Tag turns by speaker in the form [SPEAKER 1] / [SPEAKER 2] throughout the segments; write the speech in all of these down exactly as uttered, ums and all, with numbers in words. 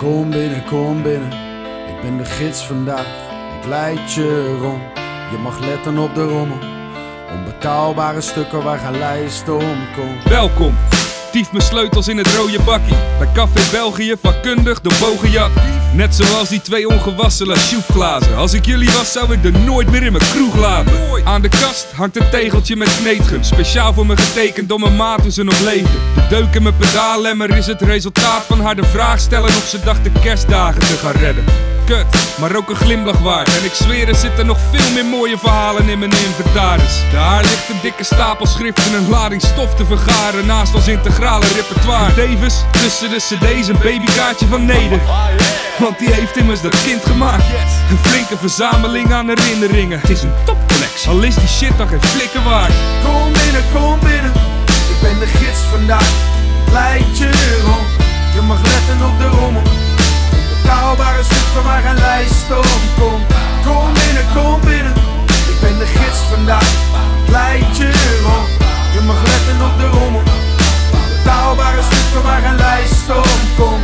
[SPEAKER 1] Kom binnen, kom binnen, ik ben de gids vandaag. Ik leid je rond, je mag letten op de rommel. Onbetaalbare stukken waar geen lijst om komt.
[SPEAKER 2] Welkom, tief mijn sleutels in het rode bakkie. Bij Café België, vakkundig door Bogejat. Net zoals die twee ongewassen lachoufglazen. Als ik jullie was zou ik er nooit meer in mijn kroeg laten. Aan de kast hangt een tegeltje met kneedgum. Speciaal voor me getekend door mijn maat toen ze nog leefde. De deuk in mijn pedaallemmer is het resultaat van haar de vraag stellen of ze dacht de kerstdagen te gaan redden. Kut, maar ook een glimlach waard. En ik zweer, er zitten nog veel meer mooie verhalen in mijn inventaris. Daar ligt een dikke stapel schrift en een lading stof te vergaren naast ons integrale repertoire. Tevens tussen de cd's een babykaartje van Neder. Want die heeft immers dat kind gemaakt. Een flinke verzameling aan herinneringen. Het is een topcollectie, al is die shit dan geen flikker waard.
[SPEAKER 1] Kom binnen, kom binnen, ik ben de gids vandaag. Ik leid je rond, je mag letten op de rommel. Betaalbare stukken waar geen lijst om komt. Kom binnen, kom binnen, ik ben de gids vandaag. Ik leid je rond, je mag letten op de rommel. Betaalbare stukken waar geen lijst om komt.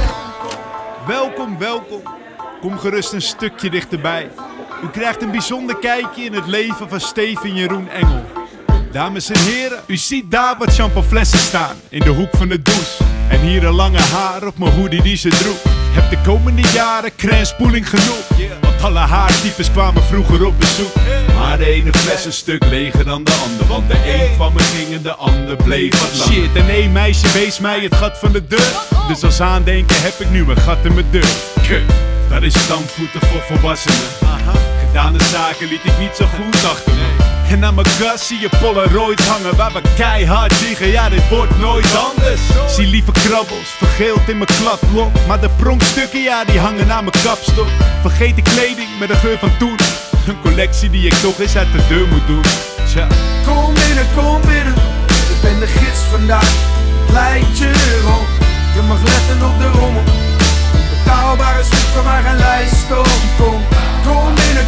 [SPEAKER 3] Welkom, welkom. Kom gerust een stukje dichterbij. U krijgt een bijzonder kijkje in het leven van Steven Jeroen Engel. Dames en heren, u ziet daar wat champanflessen staan in de hoek van de douche. En hier een lange haar op mijn hoodie die ze droeg. Heb de komende jaren crèmespoeling genoeg. Want alle haartypes kwamen vroeger op bezoek. Maar de ene fles een stuk leger dan de ander. Want de een van me ging en de ander bleef wat langer. Shit, en één meisje wees mij het gat van de deur. Dus als aandenken heb ik nu een gat in mijn deur. Kut, dat is stampvoeten voor volwassenen. Gedane zaken liet ik niet zo goed achter me. En aan mijn kast zie je Polaroids hangen waar we keihard liggen, ja dit wordt nooit anders. Zie lieve krabbels, vergeeld in mijn kladblok. Maar de pronkstukken, ja die hangen aan mijn kapstok. Vergeten kleding met een geur van toen. Een collectie die ik toch eens uit de deur moet doen. Tja.
[SPEAKER 1] Kom binnen, kom binnen, ik ben de gids vandaag. Ik leid je rond, je mag letten op de rommel. Betaalbare stukken waar geen lijst om komt. Kom binnen,